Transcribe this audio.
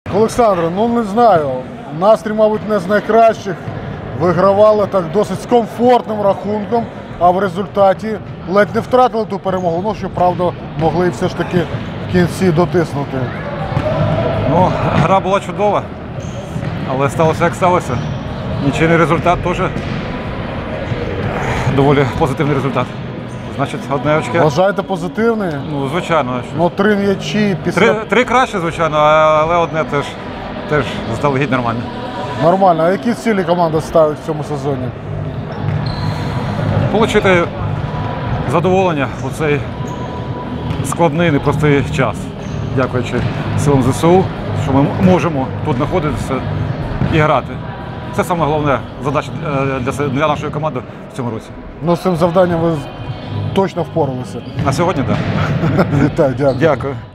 Олександре, ну не знаю, настрій, мабуть, не з найкращих. Вигравали так досить з комфортним рахунком, а в результаті ледь не втратили ту перемогу. Ну, щоправда, могли все ж таки в кінці дотиснути. Ну, гра була чудова, але сталося як сталося. Нічийний результат теж доволі позитивний результат. Значить, одне очке. Вважаєте позитивний? Ну, звичайно. Ну, 3 м'ячі після... Три краще, звичайно, але одне теж заздалегідь нормально. Нормально. А які цілі команда ставить в цьому сезоні? Получити задоволення у цей складний, непростий час. Дякуючи силам ЗСУ, що ми можемо тут знаходитися і грати. Це саме головна задача для нашої команди в цьому році. Ну, з цим завданням ви точно впоралися. На сьогодні, так. Вітаю, дякую. Дякую.